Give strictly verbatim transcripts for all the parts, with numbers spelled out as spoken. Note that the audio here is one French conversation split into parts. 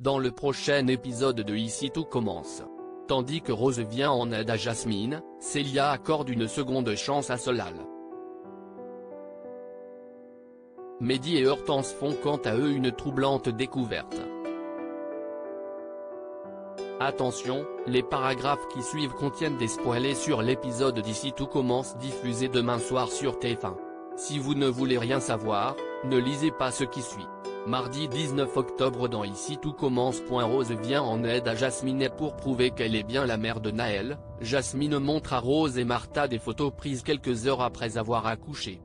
dans le prochain épisode de Ici tout commence. Tandis que Rose vient en aide à Jasmine, Célia accorde une seconde chance à Solal. Mehdi et Hortense font quant à eux une troublante découverte. Attention, les paragraphes qui suivent contiennent des spoilers sur l'épisode d'Ici tout commence diffusé demain soir sur T F un. Si vous ne voulez rien savoir, ne lisez pas ce qui suit. Mardi dix-neuf octobre dans Ici tout commence. Rose vient en aide à Jasmine et pour prouver qu'elle est bien la mère de Naël, Jasmine montre à Rose et Martha des photos prises quelques heures après avoir accouché.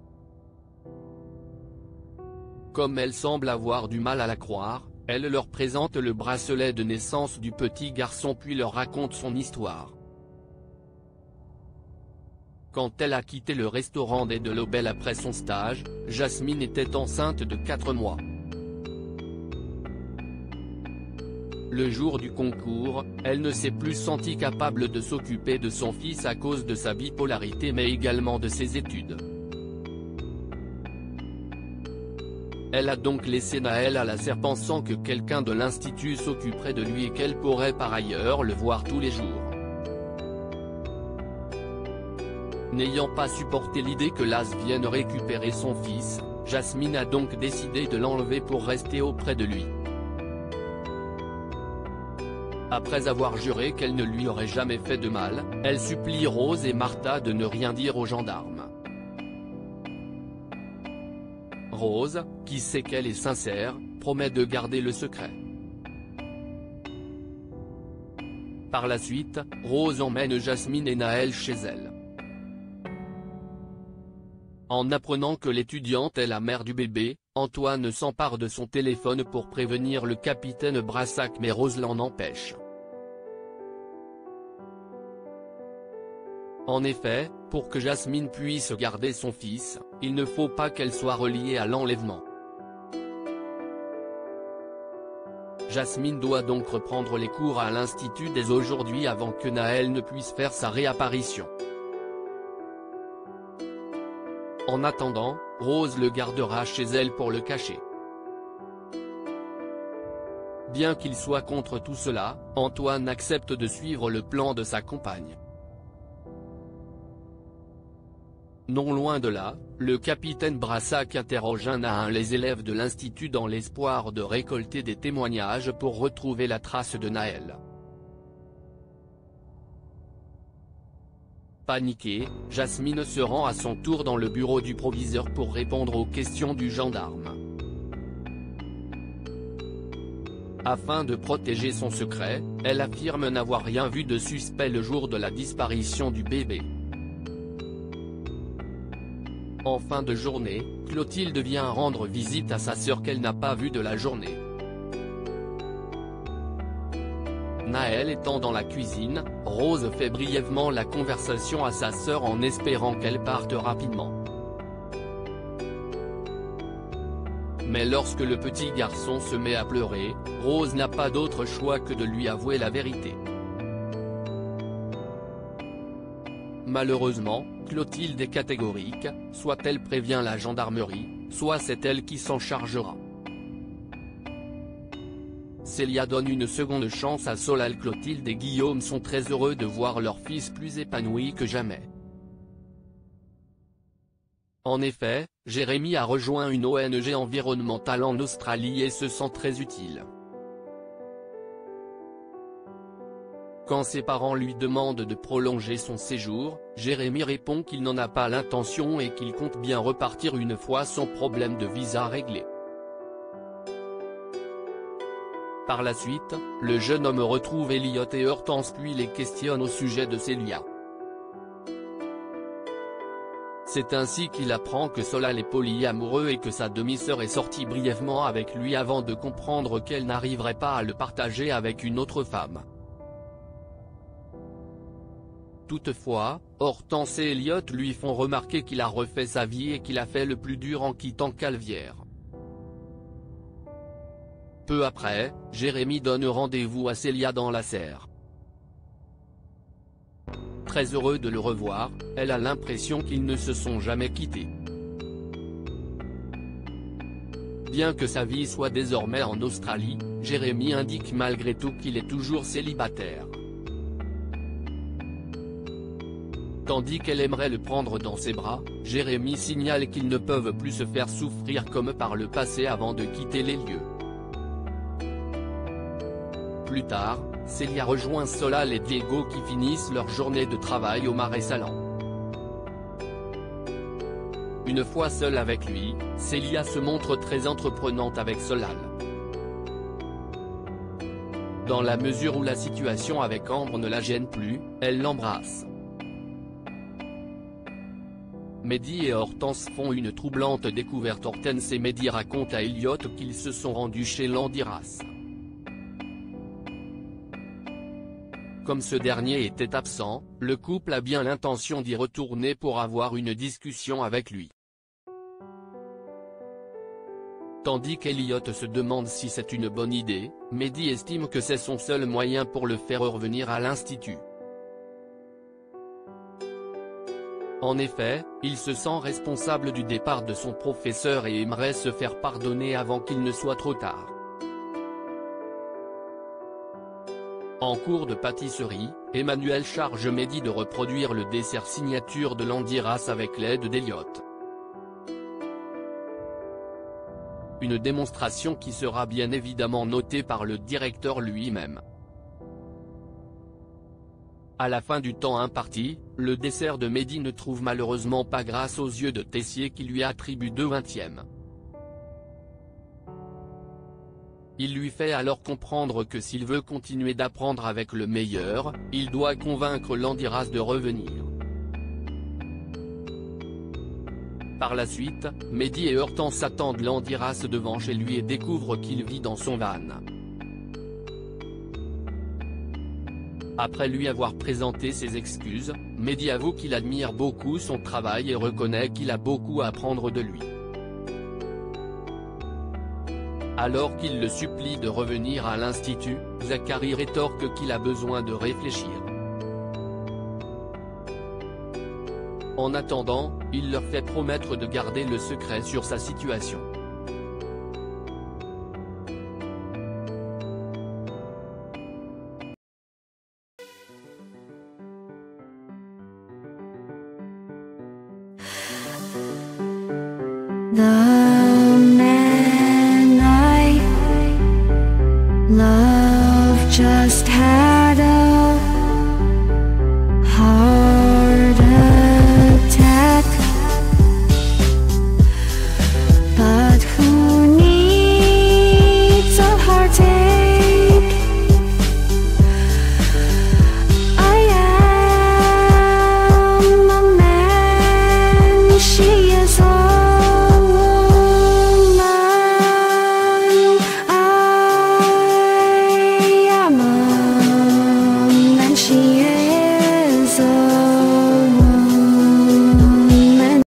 Comme elle semble avoir du mal à la croire, elle leur présente le bracelet de naissance du petit garçon puis leur raconte son histoire. Quand elle a quitté le restaurant des de l'Aubel après son stage, Jasmine était enceinte de quatre mois. Le jour du concours, elle ne s'est plus sentie capable de s'occuper de son fils à cause de sa bipolarité mais également de ses études. Elle a donc laissé Naël à la serre pensant que quelqu'un de l'institut s'occuperait de lui et qu'elle pourrait par ailleurs le voir tous les jours. N'ayant pas supporté l'idée que Laz vienne récupérer son fils, Jasmine a donc décidé de l'enlever pour rester auprès de lui. Après avoir juré qu'elle ne lui aurait jamais fait de mal, elle supplie Rose et Martha de ne rien dire aux gendarmes. Rose, qui sait qu'elle est sincère, promet de garder le secret. Par la suite, Rose emmène Jasmine et Naël chez elle. En apprenant que l'étudiante est la mère du bébé, Antoine s'empare de son téléphone pour prévenir le capitaine Brassac mais Rose l'en empêche. En effet, pour que Jasmine puisse garder son fils, il ne faut pas qu'elle soit reliée à l'enlèvement. Jasmine doit donc reprendre les cours à l'institut dès aujourd'hui avant que Naël ne puisse faire sa réapparition. En attendant, Rose le gardera chez elle pour le cacher. Bien qu'il soit contre tout cela, Antoine accepte de suivre le plan de sa compagne. Non loin de là, le capitaine Brassac interroge un à un les élèves de l'institut dans l'espoir de récolter des témoignages pour retrouver la trace de Naël. Paniquée, Jasmine se rend à son tour dans le bureau du proviseur pour répondre aux questions du gendarme. Afin de protéger son secret, elle affirme n'avoir rien vu de suspect le jour de la disparition du bébé. En fin de journée, Clotilde vient rendre visite à sa sœur qu'elle n'a pas vue de la journée. Naël étant dans la cuisine, Rose fait brièvement la conversation à sa sœur en espérant qu'elle parte rapidement. Mais lorsque le petit garçon se met à pleurer, Rose n'a pas d'autre choix que de lui avouer la vérité. Malheureusement, Clotilde est catégorique, soit elle prévient la gendarmerie, soit c'est elle qui s'en chargera. Célia donne une seconde chance à Solal. Clotilde et Guillaume sont très heureux de voir leur fils plus épanoui que jamais. En effet, Jérémy a rejoint une O N G environnementale en Australie et se sent très utile. Quand ses parents lui demandent de prolonger son séjour, Jérémy répond qu'il n'en a pas l'intention et qu'il compte bien repartir une fois son problème de visa réglé. Par la suite, le jeune homme retrouve Elliot et Hortense puis les questionne au sujet de Célia. C'est ainsi qu'il apprend que Solal est polyamoureux et que sa demi-sœur est sortie brièvement avec lui avant de comprendre qu'elle n'arriverait pas à le partager avec une autre femme. Toutefois, Hortense et Elliot lui font remarquer qu'il a refait sa vie et qu'il a fait le plus dur en quittant Calvière. Peu après, Jérémy donne rendez-vous à Célia dans la serre. Très heureux de le revoir, elle a l'impression qu'ils ne se sont jamais quittés. Bien que sa vie soit désormais en Australie, Jérémy indique malgré tout qu'il est toujours célibataire. Tandis qu'elle aimerait le prendre dans ses bras, Jérémy signale qu'ils ne peuvent plus se faire souffrir comme par le passé avant de quitter les lieux. Plus tard, Célia rejoint Solal et Diego qui finissent leur journée de travail au Marais Salants. Une fois seule avec lui, Célia se montre très entreprenante avec Solal. Dans la mesure où la situation avec Ambre ne la gêne plus, elle l'embrasse. Mehdi et Hortense font une troublante découverte. Hortense et Mehdi racontent à Elliot qu'ils se sont rendus chez Landiras. Comme ce dernier était absent, le couple a bien l'intention d'y retourner pour avoir une discussion avec lui. Tandis qu'Elliot se demande si c'est une bonne idée, Mehdi estime que c'est son seul moyen pour le faire revenir à l'institut. En effet, il se sent responsable du départ de son professeur et aimerait se faire pardonner avant qu'il ne soit trop tard. En cours de pâtisserie, Emmanuel charge Mehdi de reproduire le dessert signature de Landiras avec l'aide d'Elliot. Une démonstration qui sera bien évidemment notée par le directeur lui-même. À la fin du temps imparti, le dessert de Mehdi ne trouve malheureusement pas grâce aux yeux de Tessier qui lui attribue deux vingtièmes. Il lui fait alors comprendre que s'il veut continuer d'apprendre avec le meilleur, il doit convaincre Landiras de revenir. Par la suite, Mehdi et Hortense attendent Landiras devant chez lui et découvrent qu'il vit dans son van. Après lui avoir présenté ses excuses, Mehdi avoue qu'il admire beaucoup son travail et reconnaît qu'il a beaucoup à apprendre de lui. Alors qu'il le supplie de revenir à l'institut, Zachary rétorque qu'il a besoin de réfléchir. En attendant, il leur fait promettre de garder le secret sur sa situation. 나